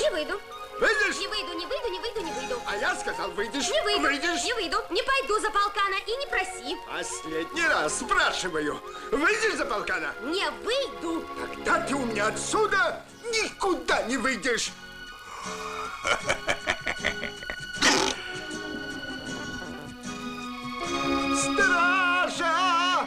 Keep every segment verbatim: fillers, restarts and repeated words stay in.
Не выйду. Выйдешь? Не выйду, не выйду, не выйду, не выйду. А я сказал, выйдешь. Не выйду. Выйдешь? Не выйду. Не пойду за полкана и не проси. Последний раз спрашиваю. Выйдешь за полкана? Не выйду. Тогда ты у меня отсюда никуда не выйдешь. Стража!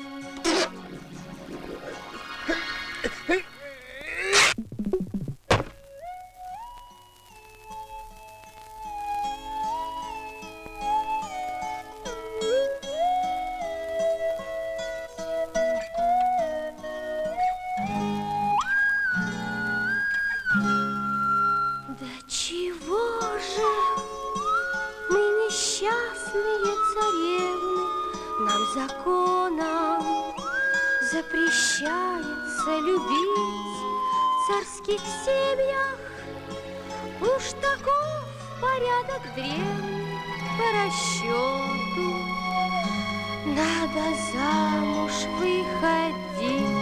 Законом запрещается любить в царских семьях. Уж таков порядок древний по расчету. Надо замуж выходить.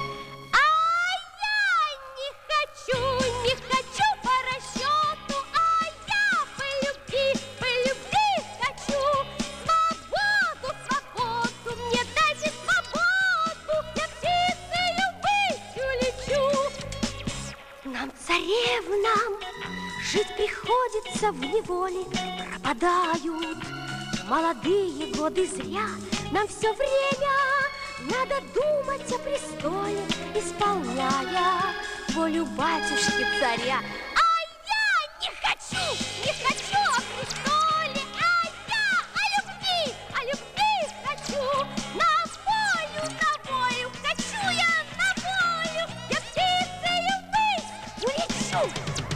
В неволе пропадают молодые годы зря. Нам все время надо думать о престоле, исполняя волю батюшки царя. А я не хочу, не хочу о престоле, а я о любви, о любви хочу. На волю, на волю, хочу я на волю, я птицею ввысь улечу.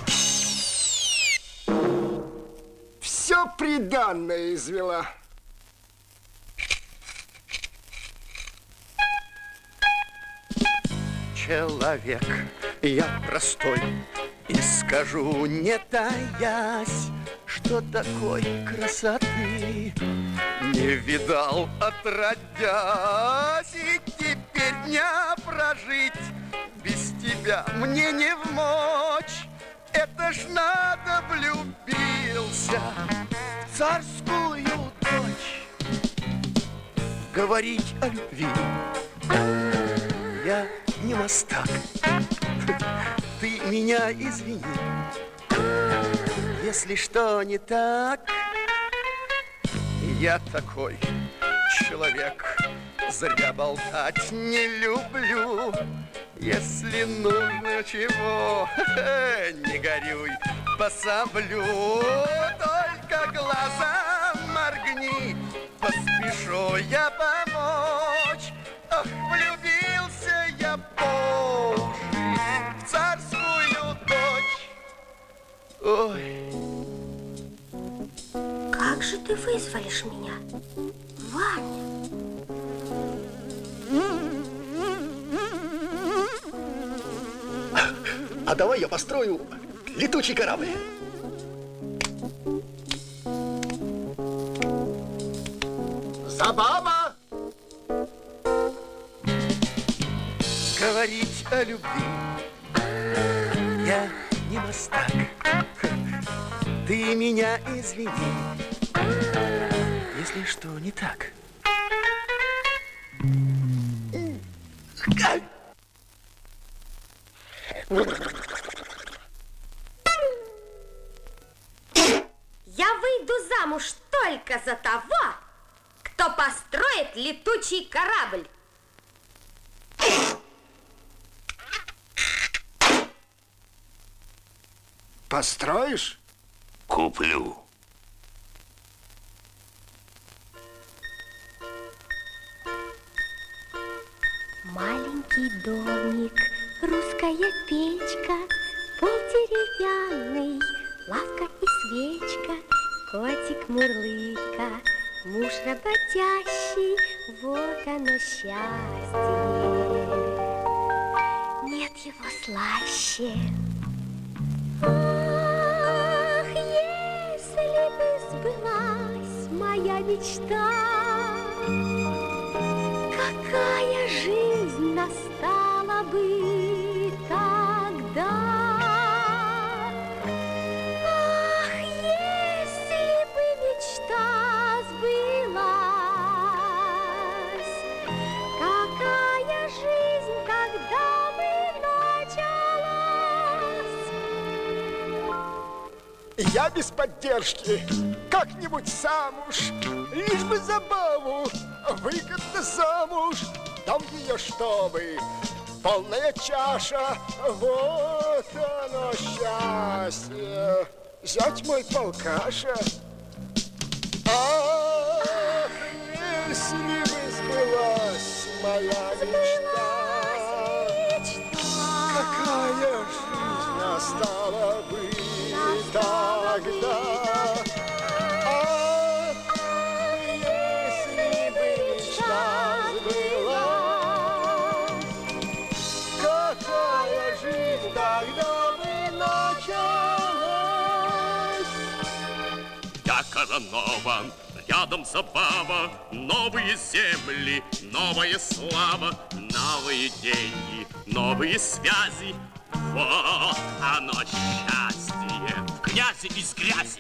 Все приданное извела. Человек я простой, и скажу, не таясь, что такой красоты не видал отродясь, и теперь дня прожить без тебя мне не вмочь. Это ж надо влюбился в царскую дочь. Говорить о любви я не мастак. Ты меня извини, если что не так. Я такой человек, зря болтать не люблю. Если нужно чего, не горюй, пособлю. Только глаза моргни, поспешу я помочь. Ах, влюбился я по уши в царскую дочь. Ой. Как же ты вызволишь меня, Ваня? А давай я построю летучий корабль. Забава! Говорить о любви я не мастак. Ты меня извини, если что не так. Я выйду замуж только за того, кто построит летучий корабль. Построишь? Куплю. Маленький домик, русская печка, пол деревянный, лавка и свечка, котик мурлыка, муж работящий, вот оно счастье. Нет его слаще. Ах, если бы сбылась моя мечта, какая жизнь настала бы тогда. Я без поддержки как-нибудь сам уж, лишь бы забаву, выгодно замуж. Дам ее, чтобы полная чаша, вот оно счастье. Зять мой полкаша. Ах, если бы сбылась моя мечта, какая жизнь настала бы тогда. Ах, если бы мечта сбылась, какая жизнь тогда бы началась. Я коронован, рядом забава, новые земли, новая слава, новые деньги, новые связи. Вот оно счастье, в князи из грязи.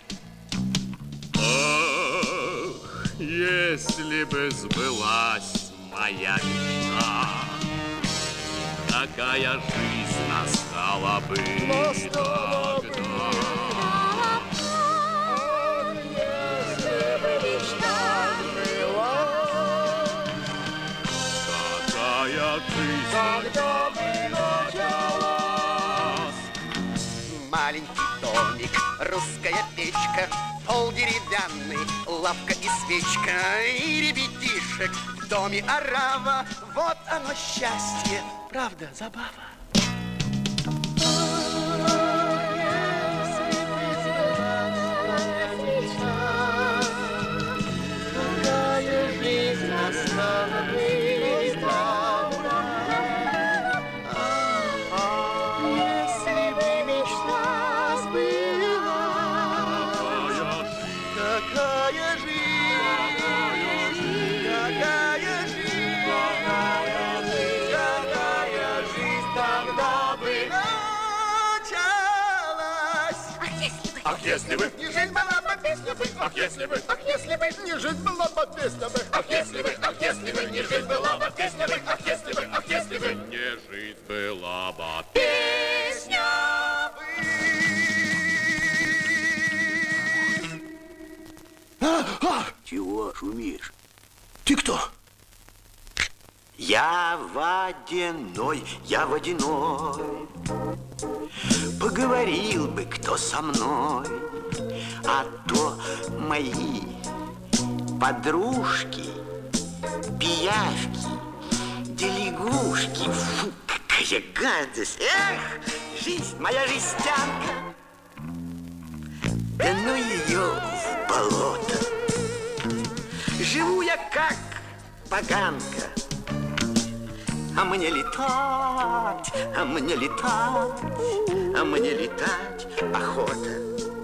Ах, если бы сбылась моя мечта, какая жизнь настала бы Настала бы. тогда. Какая жизнь тогда бы началась. Маленький домик, русская печка, пол деревянный, лавка и свечка, и ребятишек в доме орава. Вот оно счастье, правда, забава. Какая жизнь настала бы. Ах, если бы, Не жизнь была бы, песня бы, ах, если бы, ах, если бы, не жизнь была бы, песня бы, ах, если бы, ах, если бы, не жизнь была бы, песня бы, ах, если бы, ах, если бы, не жизнь была бы, песня А, а, чего шумишь? Ты кто? Я водяной, я водяной. Поговорил бы кто со мной, а то мои подружки, пиявки, да лягушки. Фу, какая гадость! Эх, жизнь моя жестянка! Да ну ее в болото! Живу я как поганка, а мне летать, а мне летать, а мне летать охота.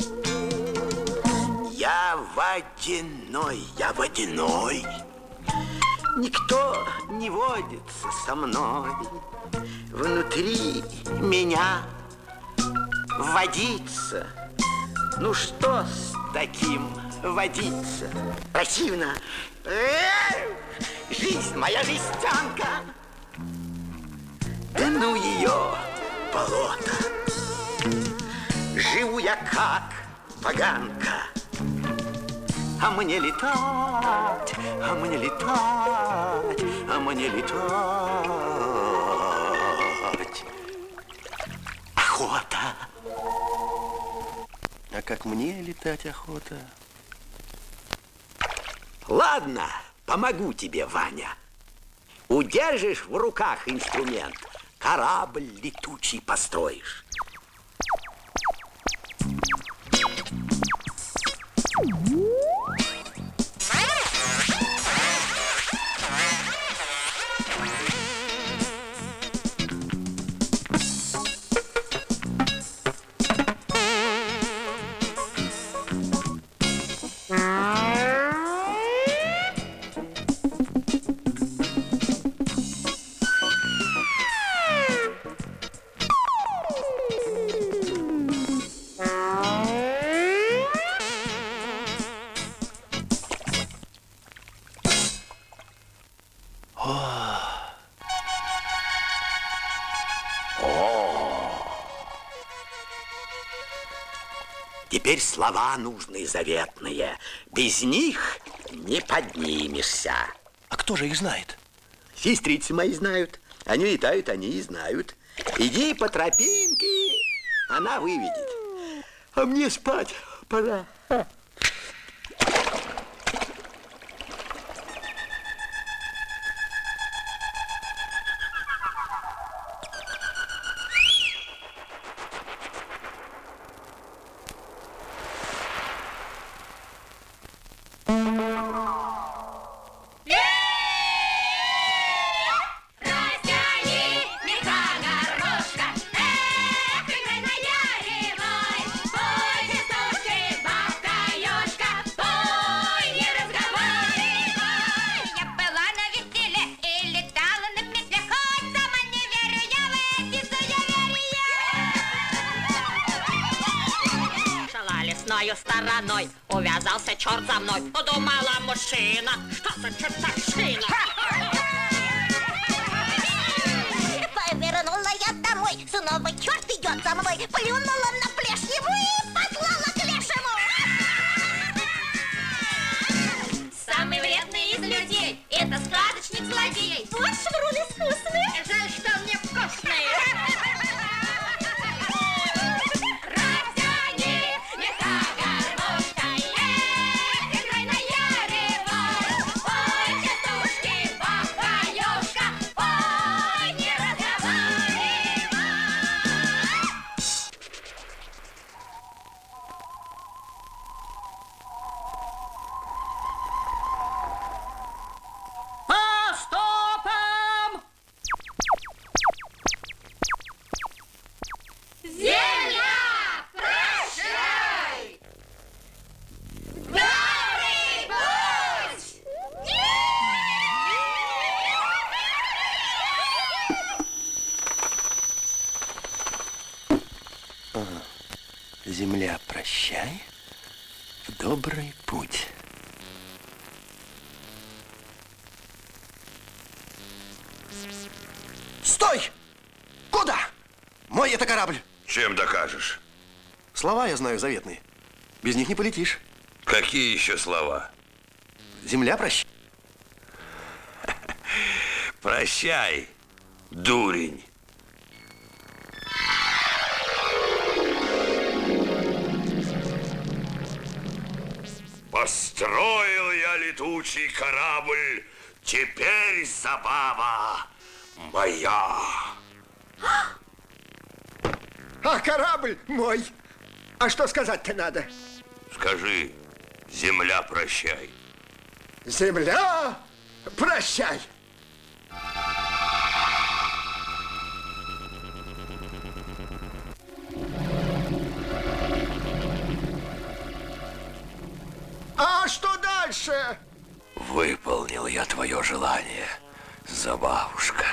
Я водяной, я водяной. Никто не водится со мной. Внутри меня водится. Ну что с таким водиться? Противно. Эх, жизнь моя жестянка. Да ну ее болото. Живу я как поганка, а мне летать, а мне летать, а мне летать охота. А как мне летать охота? Ладно, помогу тебе, Ваня. Удержишь в руках инструмент, корабль летучий построишь. теперь слова нужные, заветные. Без них не поднимешься. А кто же их знает? Сестрицы мои знают. Они летают, они и знают. Иди по тропинке, она выведет. А мне спать пора. Стороной увязался черт за мной. Подумала мужчина, что за чертовщина. Повернула я домой, снова черт идет за мной. Плюнула на плешневу и послала к лешему. Самый вредный из людей — это сказочник-злодей. Ваш шврун искусный. Жаль, что он невкусный. Земля, прощай, в добрый путь. Стой! Куда? Мой это корабль. Чем докажешь? Слова я знаю заветные. Без них не полетишь. Какие еще слова? Земля, прощай. Прощай, дурень. Построил я летучий корабль, теперь забава моя. А корабль мой. А что сказать-то надо? Скажи, земля, прощай. Земля, прощай. А что дальше? Выполнил я твое желание, забавушка.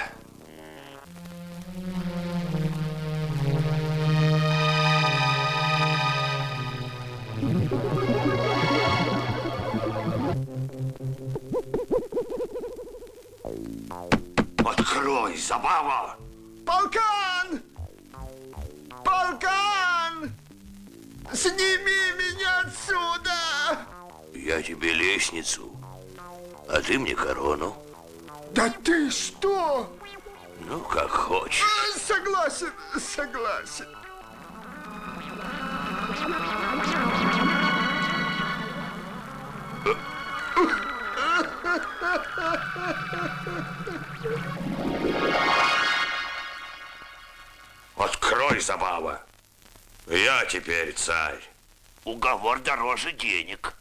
Открой, забава! Полкан! Полкан! Сними меня отсюда! Я тебе лестницу, а ты мне корону. Да ты что? Ну, как хочешь. Согласен, согласен. Открой, забава. Я теперь царь. Уговор дороже денег.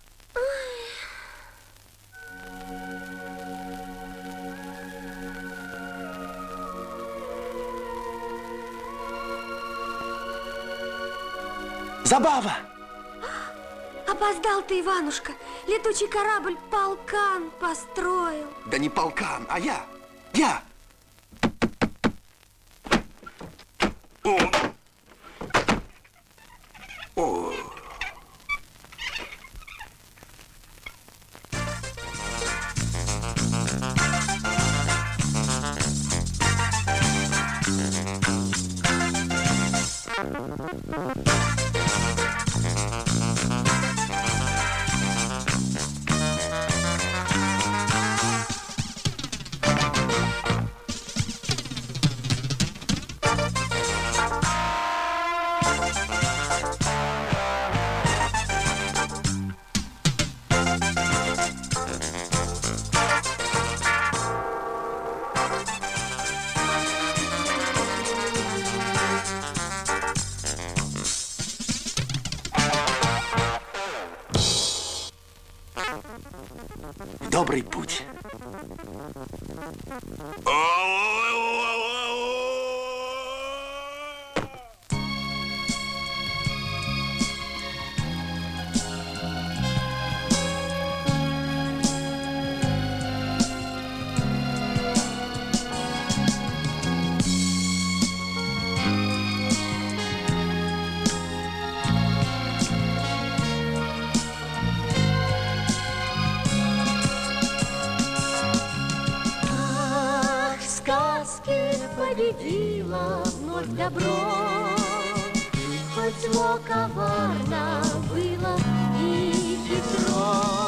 Забава! Опоздал ты, Иванушка. Летучий корабль полкан построил. Да не полкан, а я. Я. О. О. добрый путь. Победила вновь добро, хоть зло коварно было и хитро.